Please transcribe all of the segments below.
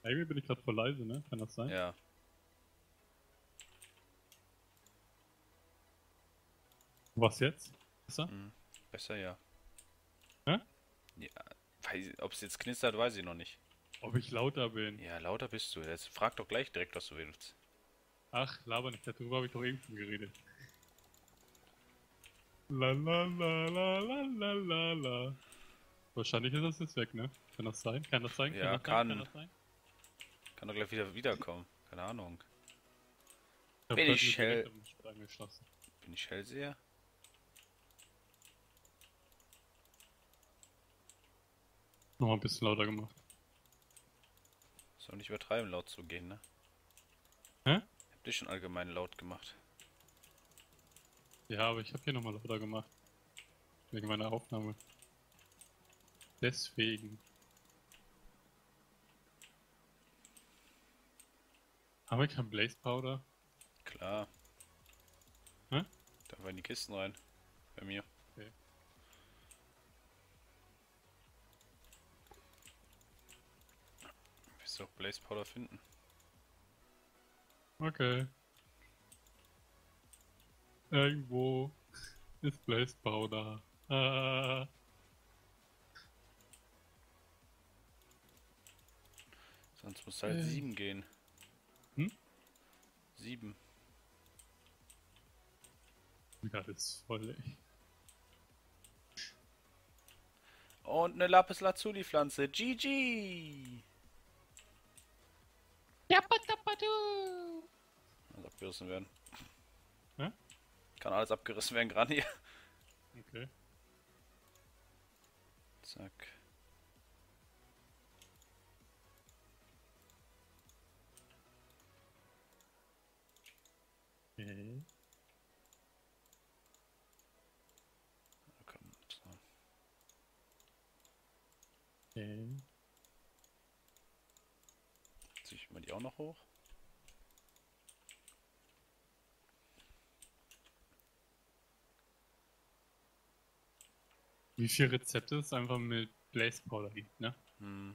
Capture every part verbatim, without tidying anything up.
Irgendwie bin ich gerade voll leise, ne? Kann das sein? Ja. Was jetzt? Besser? Hm. Besser ja. Hä? Ja. Ob es jetzt knistert, weiß ich noch nicht. Ob ich lauter bin? Ja, lauter bist du. Jetzt frag doch gleich direkt, was du willst. Ach, laber nicht, darüber habe ich doch eben schon geredet. La la la la la la la la. Wahrscheinlich ist das jetzt weg, ne? Kann das sein? Kann das sein? Kann Ja, das sein? Kann kann. das sein? Kann doch gleich wieder wiederkommen. Keine Ahnung. Ich habe Bin gerade ich nur direkt hell. am Start angeschlossen. Bin ich Hellseher? Nochmal ein bisschen lauter gemacht. Soll nicht übertreiben, laut zu gehen, ne? Hä? Ich hab dich schon allgemein laut gemacht. Ja, aber ich habe hier nochmal lauter gemacht. Wegen meiner Aufnahme. Deswegen. Haben wir kein Blaze Powder? Klar. Hä? Da war in die Kisten rein. Bei mir. Okay. Willst du auch Blaze Powder finden? Okay. Irgendwo ist Blaze Powder. Ah. Sonst muss halt Äh. sieben gehen. Hm? Sieben. Ja, das ist voll, ey. Und eine Lapis Lazuli Pflanze. G G! Also abgerissen werden. Hä? Kann alles abgerissen werden, gerade hier. Okay. Zack. Okay. Komm, so. Okay. Zieh ich mal die auch noch hoch. Wie viele Rezepte es einfach mit Blaze Powder gibt, ne? Hm.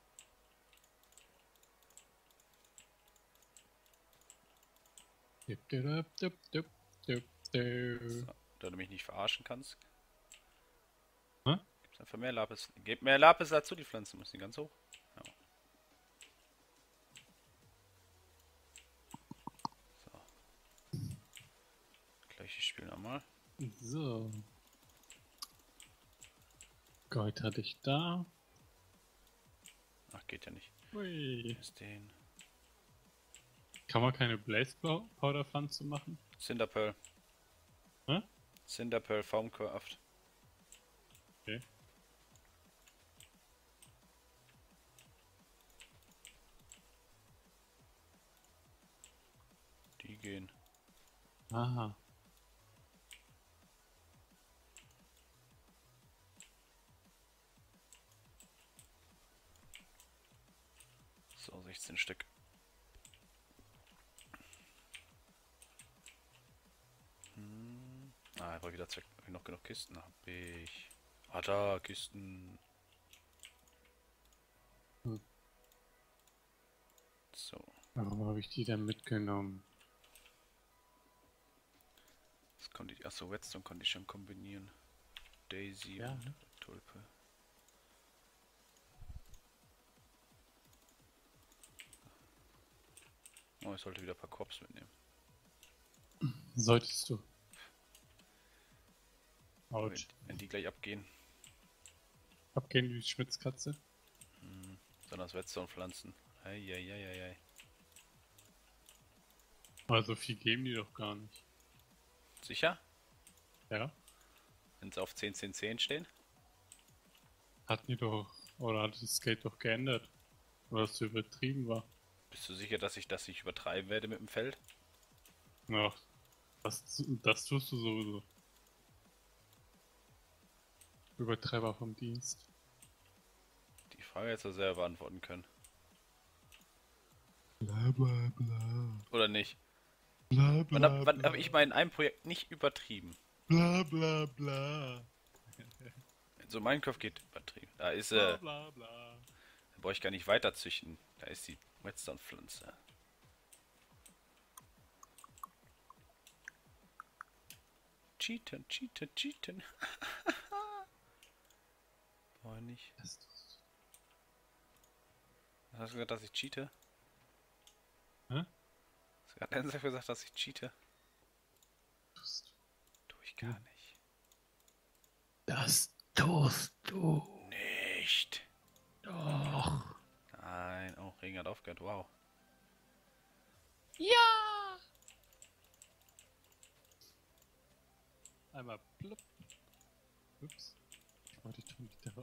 Dip, dip, dip, dip, dip, dip. So, da du mich nicht verarschen kannst. Hä? Gibt's einfach mehr Lapis. Gebt mehr Lapis dazu, die Pflanzen müssen die ganz hoch. Ja. So. Gleiches Spiel nochmal. So. Gold hatte ich da. Ach, geht ja nicht. Ui. Ist den. Kann man keine Blaze Powder Pflanze machen? Cinderpearl. Hä? Cinderpearl Formcraft. Okay. Die gehen. Aha. So, sechzehn Stück. Hm. Ah, aber wieder zack. Hab ich noch genug Kisten? Hab ich. Ah, da, Kisten. Hm. So. Warum habe ich die denn mitgenommen? Das konnte ich. Achso, Redstone konnte ich schon kombinieren. Daisy Ja, und ne? Tulpe. Oh, ich sollte wieder ein paar Korps mitnehmen. Solltest du. Wenn, Autsch. wenn die gleich abgehen. Abgehen wie die Schmitzkatze. Hm. Sondern das Redstone pflanzen. Eieieiei. Aber so viel geben die doch gar nicht. Sicher? Ja? Wenn sie auf zehn, zehn, zehn stehen? Hatten die doch. Oder hat das Skate doch geändert? Oder es so übertrieben war. Bist du sicher, dass ich das nicht übertreiben werde mit dem Feld? Ach, das, das tust du sowieso. Übertreiber vom Dienst. Die Frage jetzt selber beantworten können. Bla bla bla. Oder nicht? Bla Wann bla habe wann bla. hab ich mal in einem Projekt nicht übertrieben? Bla bla bla. So Minecraft geht übertrieben. Da ist Bla er. bla bla. Da brauche ich gar nicht weiter züchten. Da ist die Redstone-Pflanze. Cheaten, cheaten, cheaten. Brauche ich nicht. Das tust Was hast du gesagt, dass ich cheate? du. Hä? Hast du gerade ernsthaft gesagt, dass ich cheate? Tust du. Tue ich gar Ja. nicht. Das tust du. Nicht. Doch. Nein. Oh, Regen hat aufgehört. Wow. Ja! Einmal plopp. Ups. Ich wollte die Gitarre.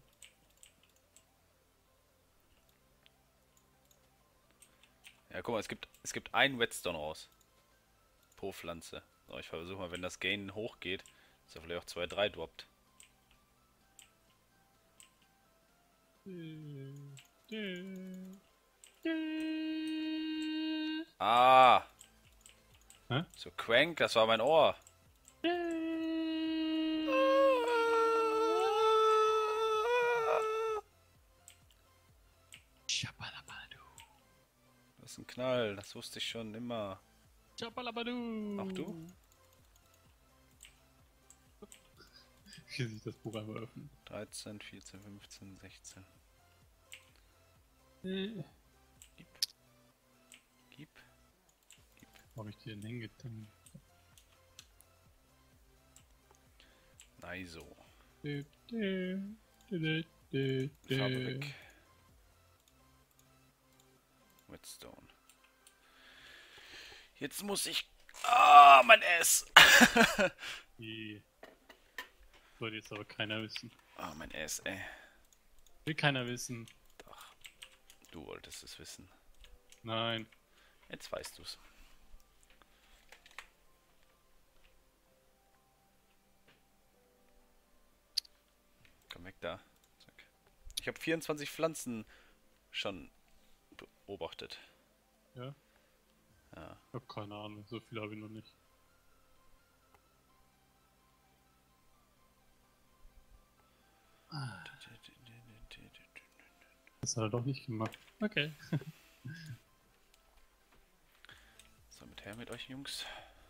Ja, guck mal, es gibt, es gibt einen Redstone raus. Pro Pflanze. So, ich versuche mal, wenn das Gain hochgeht, dass er vielleicht auch zwei, drei droppt. Ah! Hä? So, Crank, das war mein Ohr. Schabalabadu. Das ist ein Knall, das wusste ich schon immer. Schabalabadu. Auch du? Wie sich das Buch einmal öffnet. dreizehn, vierzehn, fünfzehn, sechzehn. Äh. Gib. Gib. Gib. Wo hab ich die denn hingetan? Nein, so. Dö, dö, dö, dö, dö. Farbe weg. Redstone. Jetzt muss ich... Ah, mein S! Die sollte jetzt aber keiner wissen. Ah, mein S, ey. Will keiner wissen. Doch. Du wolltest es wissen. Nein. Jetzt weißt du's. Komm weg da. Zack. Ich habe vierundzwanzig Pflanzen schon beobachtet. Ja? Ja. Ich hab keine Ahnung, so viel habe ich noch nicht. Das hat er doch nicht gemacht. Okay. So, mit her mit euch, Jungs.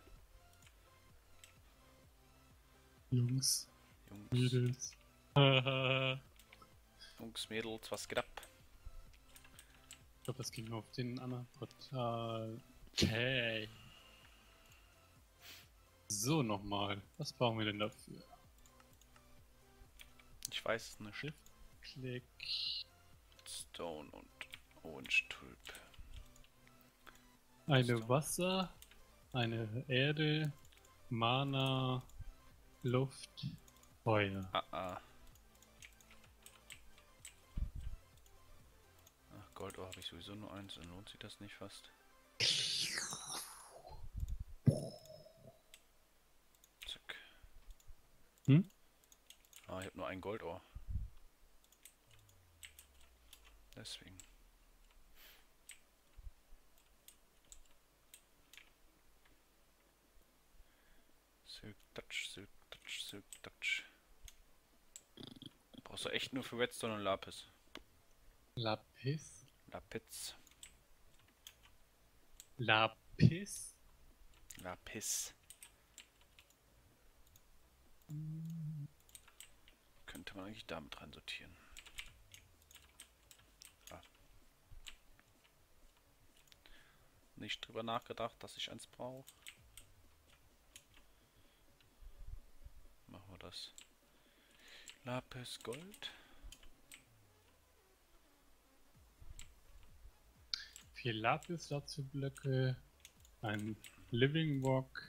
Jungs, Jungs, Mädels. Haha. Jungs, Mädels, was geht ab? Ich glaube, das ging auf den anderen Portal. Okay. So, nochmal. Was brauchen wir denn dafür? Ich weiß es nicht. Shift, Klick. Stone und Orange Tulp. Eine Stone. Wasser, eine Erde, Mana, Luft, Feuer. Ah, ah. Ach, Goldohr habe ich sowieso nur eins, dann lohnt sich das nicht fast. Zack. Hm? Ah, ich habe nur ein Goldohr. Deswegen. Silk Touch, Silk Touch, Silk Touch. Brauchst du echt nur für Redstone und Lapis. Lapis. Lapis. Lapis. Lapis. Könnte man eigentlich damit rein sortieren. Ah. Nicht drüber nachgedacht, dass ich eins brauche. Machen wir das. Lapis Gold. Vier Lapis dazu Blöcke, ein Living Rock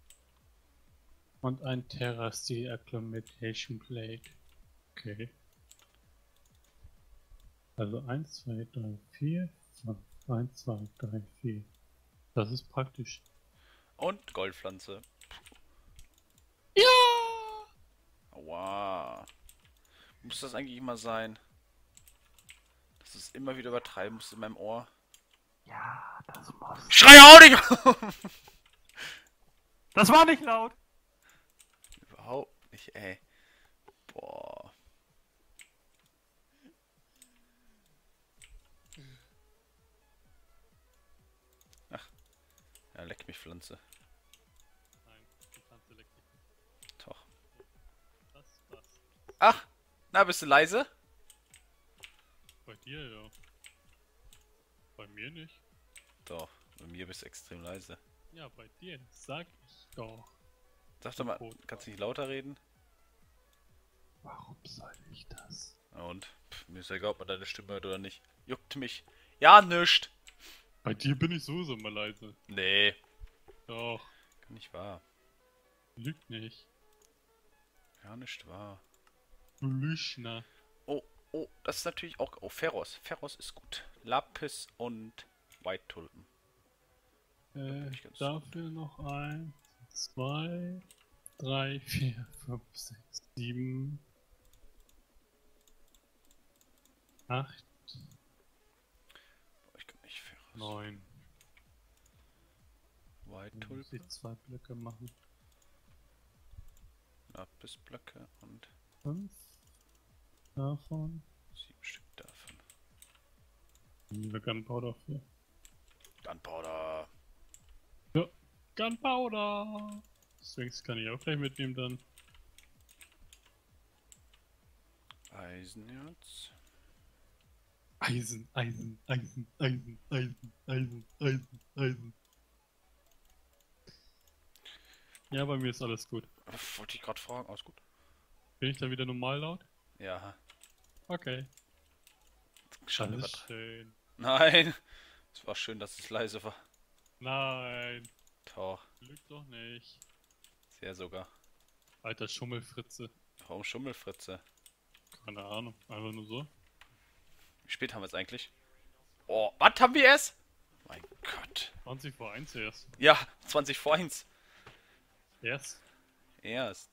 und ein Terra Steel Acclimatation Plate. Okay. Also eins, zwei, drei, vier, fünf. eins, zwei, drei, vier. Das ist praktisch. Und Goldpflanze. Ja! Aua. Muss das eigentlich immer sein? Das ist immer wieder übertreiben muss in meinem Ohr. Ja, das muss. Schrei auch nicht! Das war nicht laut! Überhaupt nicht, ey. Boah. Pflanze. Nein, die Pflanze leckt dich nicht. Doch. Das war's. Ach, na, bist du leise? Bei dir ja. Bei mir nicht. Doch, bei mir bist du extrem leise. Ja, bei dir, sag ich doch. Sag doch mal, kannst du nicht lauter reden? Warum soll ich das? Ja, und? Pff, mir ist ja egal, ob man deine Stimme hört oder nicht. Juckt mich. Ja, nischt. Bei dir bin ich sowieso mal leise. Nee, Doch, kann nicht wahr. lügt nicht. Ja, nicht wahr. Du Lüschner. Oh, oh, das ist natürlich auch... Oh, Ferros. Ferros ist gut. Lapis und White Tulpen. Äh, ich ganz dafür noch eins, zwei, drei, vier, fünf, sechs, sieben, acht, Oh, ich kann nicht Ferros. neun. White Dann muss ich Tulpen, zwei Blöcke machen. Lapisblöcke und Fünf davon. sieben Stück davon. Nehmen Gunpowder für. Gunpowder. Ja, Gunpowder! Sphinx kann ich auch gleich mitnehmen dann. Eisenerz. Eisen, Eisen, Eisen, Eisen, Eisen, Eisen, Eisen, Eisen. Ja, bei mir ist alles gut. Wollte ich gerade fragen. Alles gut. Bin ich da wieder normal laut? Ja. Okay. Schon Alles übertragen. schön. Nein. Es war schön, dass es leise war. Nein, Doch. lügt doch nicht. Sehr sogar. Alter Schummelfritze. Warum Schummelfritze? Keine Ahnung, einfach nur so. Wie spät haben wir es eigentlich? Oh, was haben wir es? Mein Gott. zwanzig vor eins erst. Ja, zwanzig vor eins. Erst. Erst.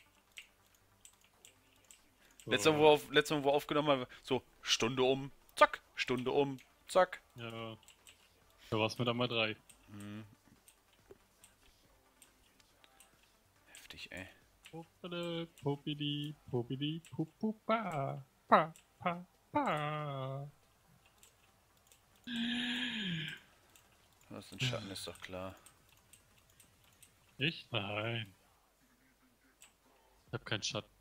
So, Letztes Mal, wo, auf, letztes Mal, wo aufgenommen haben, so Stunde um, zack, Stunde um, zack. Ja. Da war's mit einmal drei. Hm. Heftig, ey. Popede, popidi, popidi, pupupa, pa, pa, pa. Das in Schatten ist doch klar. Ich? Nein. Ich hab keinen Schatten.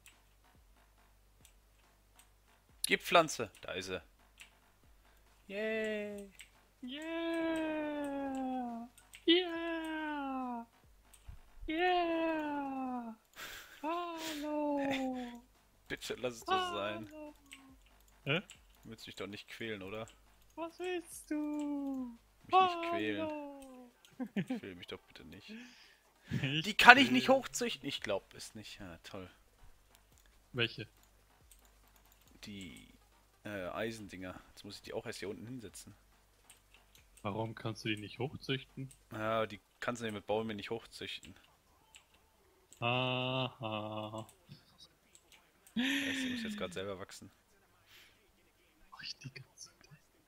Gib Pflanze. Da ist sie. Yay. Yeah! Yeah! Yeah! Hallo! Bitte lass es doch sein. Hallo! Hä? Du willst mich doch nicht quälen, oder? Was willst du? Mich nicht quälen. Hallo! Quäl mich doch bitte nicht. Ich Die kann ich nicht will- hochzüchten. Ich glaub es nicht. Ja, toll. Welche? Die äh, Eisendinger. Jetzt muss ich die auch erst hier unten hinsetzen. Warum kannst du die nicht hochzüchten? Ja, die kannst du nicht mit Bäumen nicht hochzüchten. Aha. Das heißt, die muss jetzt gerade selber wachsen. Mach ich die ganze Zeit.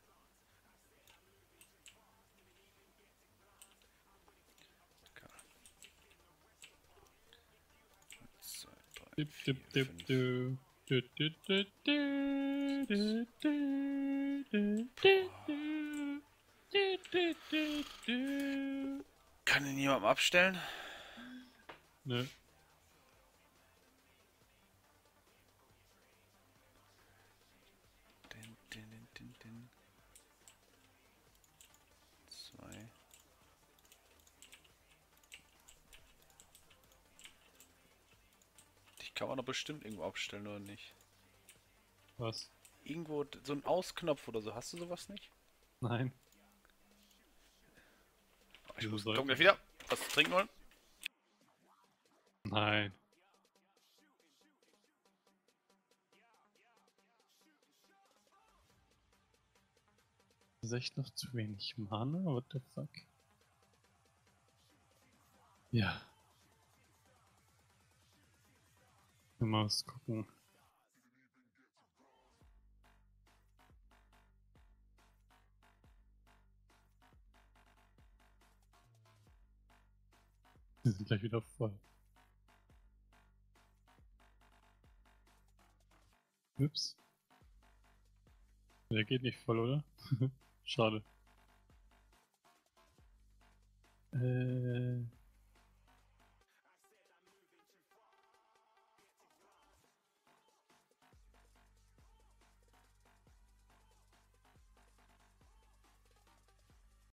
eins, zwei, drei, Dip, vier, dip, dip, fünf. du. Du, du, du, du, du, du, du, du, du. Du, du, du, du. Kann ihn jemandem abstellen? Nö. Din, din, din, din, din. Zwei. Die kann man doch bestimmt irgendwo abstellen, oder nicht? Was? Irgendwo d- so ein Ausknopf oder so. Hast du sowas nicht? Nein. Oh, ich Wieso muss soll komm gleich ich? wieder. Was zu trinken holen? Nein. Das ist echt noch zu wenig Mana? What the fuck? Ja. Mal was gucken. Wir sind gleich wieder voll. Ups. Der geht nicht voll, oder? Schade. Äh,